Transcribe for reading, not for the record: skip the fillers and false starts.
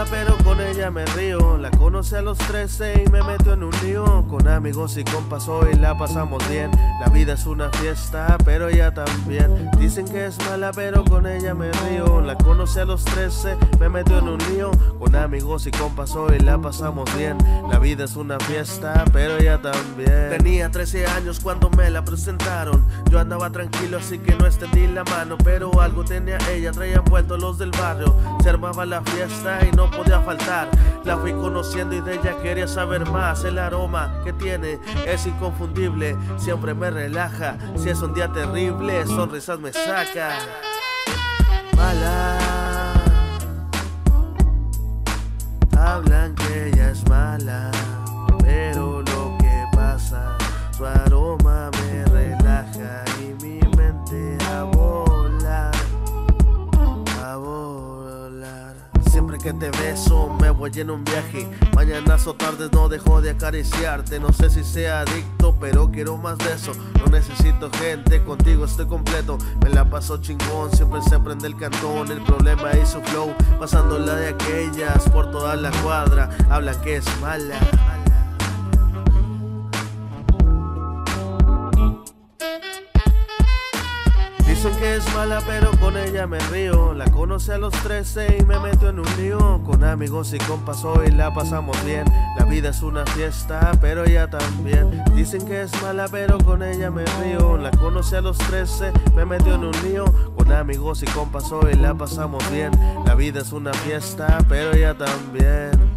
mala pero con ella me río. La conocí a los 13 y me metió en un lío. Con amigos y compas hoy la pasamos bien. La vida es una fiesta pero ella también. Dicen que es mala pero con ella me río. La conocí a los 13, me metió en un lío. Con amigos y compas hoy la pasamos bien. La vida es una fiesta pero ella también. Tenía 13 años cuando me la presentaron. Yo andaba tranquilo así que no extendí la mano, pero algo tenía ella, traían vuelto los del barrio. Se armaba la fiesta y no podía faltar. La fui conociendo y de ella quería saber más. El aroma que tiene es inconfundible, siempre me relaja. Si es un día terrible, sonrisas me saca. Mala, hablan que ella es mala, pero lo que pasa, su aroma me relaja y mi mente a volar, a volar. Siempre que te beso me voy en un viaje. Mañanas o tardes no dejo de acariciarte. No sé si sea adicto, pero quiero más de eso. No necesito gente, contigo estoy completo. Me la paso chingón, siempre se prende el cantón. El problema es su flow, pasándola de aquellas por toda la cuadra. Hablan que es mala. Dicen que es mala pero con ella me río. La conocí a los 13 y me metió en un lío. Con amigos y compas hoy la pasamos bien. La vida es una fiesta pero ella también. Dicen que es mala pero con ella me río. La conocí a los 13, me metió en un lío. Con amigos y compas hoy la pasamos bien. La vida es una fiesta pero ella también.